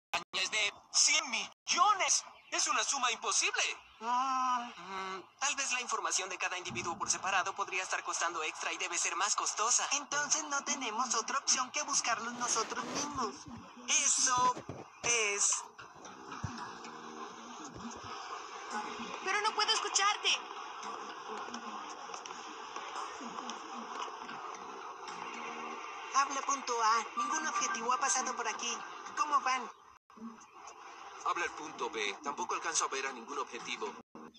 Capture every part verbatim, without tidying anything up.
es de cien millones. Es una suma imposible. Mm, mm, tal vez la información de cada individuo por separado podría estar costando extra y debe ser más costosa. Entonces no tenemos otra opción que buscarlos nosotros mismos. Eso es... Pero no puedo escucharte. Habla punto A. Ningún objetivo ha pasado por aquí. ¿Cómo van? Habla el punto B. Tampoco alcanzo a ver a ningún objetivo.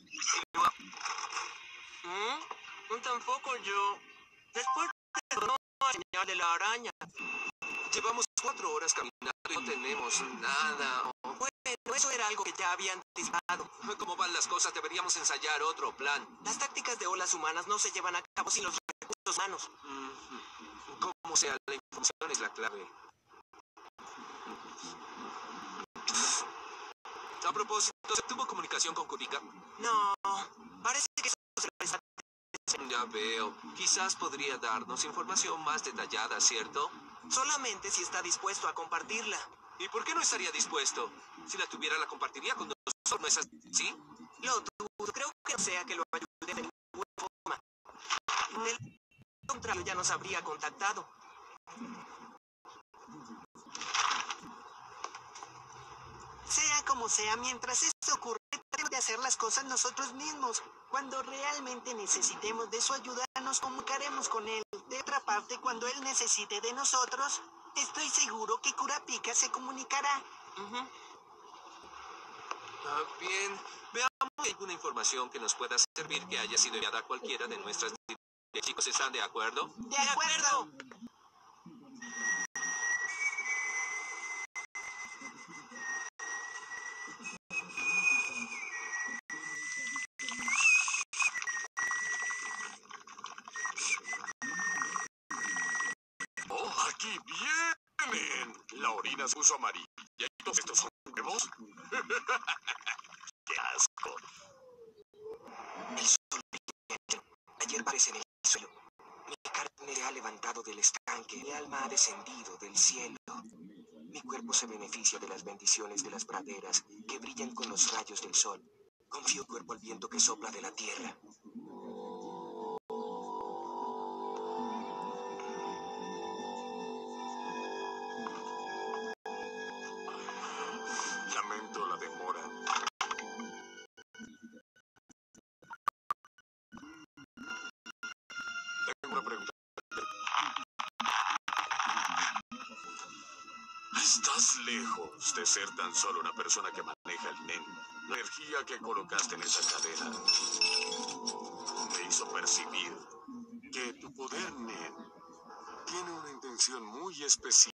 ¿Mm? Tampoco yo. Después de todo, no hay señal de la araña. Llevamos cuatro horas caminando y no tenemos nada. Bueno, eso era algo que ya había anticipado. ¿Cómo van las cosas? Deberíamos ensayar otro plan. Las tácticas de olas humanas no se llevan a cabo sin los recursos humanos. Como sea, la información es la clave. A propósito, ¿se tuvo comunicación con Kurika? No, parece que eso se presta. Ya veo. Quizás podría darnos información más detallada, ¿cierto? Solamente si está dispuesto a compartirla. ¿Y por qué no estaría dispuesto? Si la tuviera, la compartiría con nosotros, ¿no es así? Lo dudo. Creo que no sea que lo ayude de ninguna forma. Del contrario, ya nos habría contactado. Sea como sea, mientras esto ocurre, tenemos que hacer las cosas nosotros mismos. Cuando realmente necesitemos de su ayuda, nos comunicaremos con él. De otra parte, cuando él necesite de nosotros, estoy seguro que Kurapika se comunicará. Uh-huh. Ah, bien, veamos si hay alguna información que nos pueda servir que haya sido enviada a cualquiera de nuestras... Chicos, ¿están de acuerdo? ¡De acuerdo! ¡Oh, aquí vienen! La orina se puso amarilla y todos estos son huevos. ¡Qué asco! El sol brilla. Ayer parece en el suelo. Mi carne se ha levantado del estanque. Mi alma ha descendido del cielo. Mi cuerpo se beneficia de las bendiciones de las praderas que brillan con los rayos del sol. Confío en el cuerpo al viento que sopla de la tierra. Lamento la demora. Tengo una pregunta. Estás lejos de ser tan solo una persona que maneja el Nen. La energía que colocaste en esa cadena me hizo percibir que tu poder Nen tiene una intención muy específica.